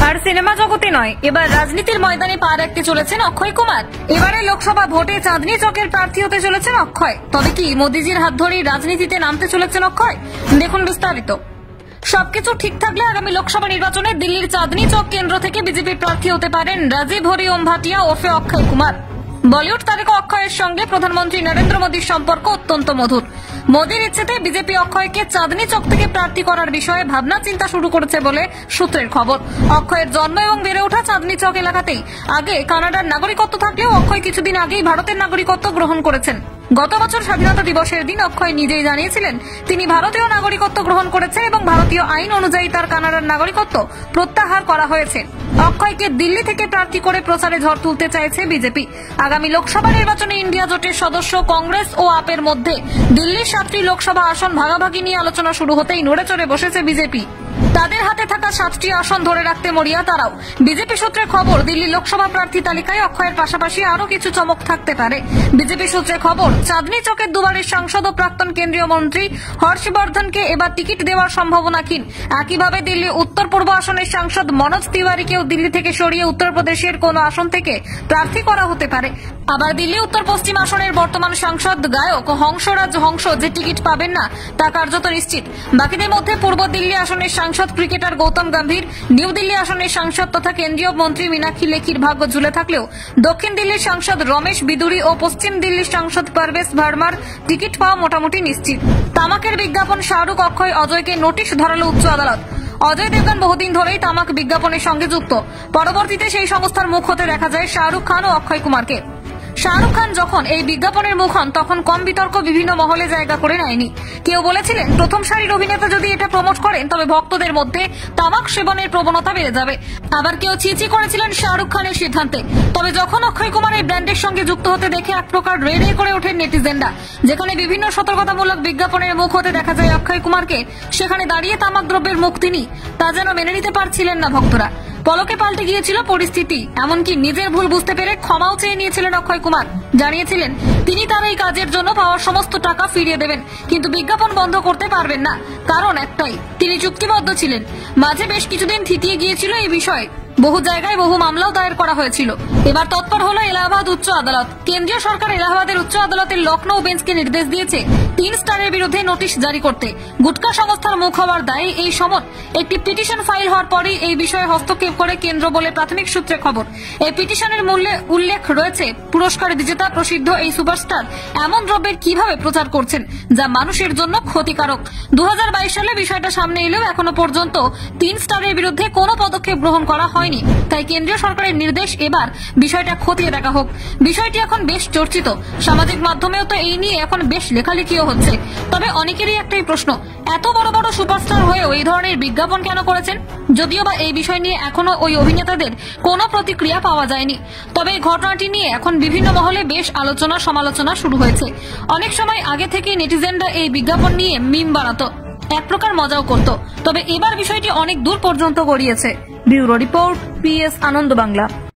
আর cinema জগতে নয়, এবার রাজনীতির ময়দানে পা রাখতে চলেছেন অক্ষয় কুমার। এবারে লোকসভা ভোটে চাঁদনী চকের প্রার্থী হতে চলেছেন অক্ষয়। তবে কি মোদিজির হাত ধরেই রাজনীতিতে নামতে চলেছেন অক্ষয়? দেখুন বিস্তারিত। সবকিছু ঠিক থাকলে আগামী লোকসভা নির্বাচনে দিল্লির চাঁদনী চক কেন্দ্র থেকে বিজেপির প্রার্থী হতে পারেন রাজীব হরি ওম ভাটিয়া ওরফে অক্ষয় কুমার। বলিউড তারকা অক্ষয়ের সঙ্গে প্রধানমন্ত্রী নরেন্দ্র মোদীর সম্পর্ক অত্যন্ত মধুর। মোদীর ইচ্ছেতে বিজেপি অক্ষয়কে চাঁদনী চক থেকে প্রার্থী করার বিষয়ে ভাবনা চিন্তা শুরু করেছে বলে সূত্রের খবর। অক্ষয়ের জন্ম এবং বেড়ে ওঠা চাঁদনী চক এলাকাতেই। আগে কানাডার নাগরিকত্ব থাকলেও অক্ষয় কিছুদিন আগেই ভারতের নাগরিকত্ব গ্রহণ করেছেন। গত বছর স্বাধীনতা দিবসের দিন অক্ষয় নিজেই জানিয়েছিলেন তিনি ভারতীয় নাগরিকত্ব গ্রহণ করেছেন এবং ভারতীয় আইন অনুযায়ী তার কানাডার নাগরিকত্ব প্রত্যাহার করা হয়েছে। অক্ষয়কে দিল্লি থেকে প্রার্থী করে প্রচারে ঝড় তুলতে চাইছে বিজেপি। আগামী লোকসভা নির্বাচনে ইন্ডিয়া জোটের সদস্য কংগ্রেস ও আপের মধ্যে দিল্লির 7টি লোকসভা আসন ভাগাভাগি নিয়ে আলোচনা শুরু হতেই নড়ে চড়ে বসেছে বিজেপি। তাদের হাতে থাকা 7টি আসন ধরে রাখতে মরিয়া তারাও। বিজেপি সূত্রে খবর, দিল্লি লোকসভা প্রার্থী তালিকায় অক্ষয়ের পাশাপাশি আরও কিছু চমক থাকতে পারে। বিজেপি সূত্রে খবর, চাঁদনী চকের দুবারের সাংসদ ও প্রাক্তন কেন্দ্রীয় মন্ত্রী হর্ষবর্ধনকে এবার টিকিট দেওয়ার সম্ভাবনা ক্ষীণ। একইভাবে দিল্লি উত্তর পূর্ব আসনের সাংসদ মনোজ তিওয়ারিকেও দিল্লি থেকে সরিয়ে উত্তরপ্রদেশের কোন আসন থেকে প্রার্থী করা হতে পারে। আবার দিল্লি উত্তর পশ্চিম আসনের বর্তমান সাংসদ গায়ক হংসরাজ হংস যে টিকিট পাবেন না তা কার্যত নিশ্চিত। বাকিদের মধ্যে পূর্ব দিল্লি আসনের সাংসদ ক্রিকেটার গৌতম গম্ভীর, নিউ দিল্লি আসনের সাংসদ তথা কেন্দ্রীয় মন্ত্রী মীনাক্ষী লেখির ভাগ্য ঝুলে থাকলেও দক্ষিণ দিল্লির সাংসদ রমেশ বিদুরি ও পশ্চিম দিল্লির সাংসদ পারভেজ ভার্মার টিকিট পাওয়া মোটামুটি নিশ্চিত। তামাকের বিজ্ঞাপন শাহরুখ অক্ষয় অজয়কে নোটিশ ধরালো উচ্চ আদালত। অজয় দেবগন বহুদিন ধরেই তামাক বিজ্ঞাপনের সঙ্গে যুক্ত। পরবর্তীতে সেই সংস্থার মুখ হতে দেখা যায় শাহরুখ খান ও অক্ষয় কুমারকে। শাহরুখ খান যখন এই বিজ্ঞাপনের মুখ হন তখন কম বিতর্ক বিভিন্ন মহলে জায়গা করে নেয়নি। কেউ বলেছিলেন প্রথম সারির অভিনেতা যদি এটা প্রমোট করেন তবে ভক্তদের মধ্যে তামাক সেবনের প্রবণতা বেড়ে যাবে। আবার কেউ চিচি করেছিলেন শাহরুখ খানের সিদ্ধান্তে। তবে যখন অক্ষয় কুমার এই ব্র্যান্ডের সঙ্গে যুক্ত হতে দেখে এক প্রকার রেড়ে করে ওঠেন নেটিজেনরা। যেখানে বিভিন্ন সতর্কতামূলক বিজ্ঞাপনের মুখ হতে দেখা যায় অক্ষয় কুমারকে, সেখানে দাঁড়িয়ে তামাক দ্রব্যের মুখ তিনি, তা যেন মেনে নিতে পারছিলেন না ভক্তরা। পলকে পাল্টে গিয়েছিল পরিস্থিতি। এমনকি নিজের ভুল বুঝতে পেরে ক্ষমাও চেয়ে নিয়েছিলেন অক্ষয় কুমার। জানিয়েছিলেন তিনি তার এই কাজের জন্য পাওয়া সমস্ত টাকা ফিরিয়ে দেবেন, কিন্তু বিজ্ঞাপন বন্ধ করতে পারবেন না। কারণ একটাই, তিনি চুক্তিবদ্ধ ছিলেন। মাঝে বেশ কিছুদিন থিতিয়ে গিয়েছিল এই বিষয়ে। বহু জায়গায় বহু মামলাও দায়ের করা হয়েছিল। এবার তৎপর হলো এলাহাবাদ উচ্চ আদালত। কেন্দ্রীয় সরকার এলাহাবাদের উচ্চ আদালতের লখনৌ বেঞ্চকে নির্দেশ দিয়েছে 3 স্টারের বিরুদ্ধে নোটিশ জারি করতে। গুটকা সংস্থার মুখ হওয়ার দায়ে এই সমন। একটি পিটিশন ফাইল হওয়ার পরই এই বিষয়ে হস্তক্ষেপ করে কেন্দ্র বলে প্রাথমিক সূত্রে খবর। এই পিটিশনের মূল্যে উল্লেখ রয়েছে পুরস্কার বিজেতা প্রসিদ্ধ এই সুপারস্টার এমন দ্রব্যের কিভাবে প্রচার করছেন যা মানুষের জন্য ক্ষতিকারক। 2022 সালে বিষয়টা সামনে এলেও এখনো পর্যন্ত 3 স্টারের বিরুদ্ধে কোনো পদক্ষেপ গ্রহণ করা হয়নি। তাই কেন্দ্রীয় সরকারের নির্দেশ, এবার বিষয়টা খতিয়ে দেখা হোক। বিষয়টি এখন বেশ চর্চিত। সামাজিক মাধ্যমেও তো এই নিয়ে এখন বেশ লেখালেখিও হচ্ছে। তবে অনেকেরই একটাই প্রশ্ন, এত বড় বড় সুপারস্টার হয়েও এই ধরনের বিজ্ঞাপন কেন করেছেন? যদিও বা এই বিষয় নিয়ে এখনো ওই অভিনেতাদের কোনো প্রতিক্রিয়া পাওয়া যায়নি। তবে এই ঘটনাটি নিয়ে এখন বিভিন্ন মহলে বেশ আলোচনা সমালোচনা শুরু হয়েছে। অনেক সময় আগে থেকেই নেটিজেনরা এই বিজ্ঞাপন নিয়ে মিম বানাতো, এক প্রকার মজাও করত। তবে এবার বিষয়টি অনেক দূর পর্যন্ত গড়িয়েছে। Bureau report, PS Ananda Bangla.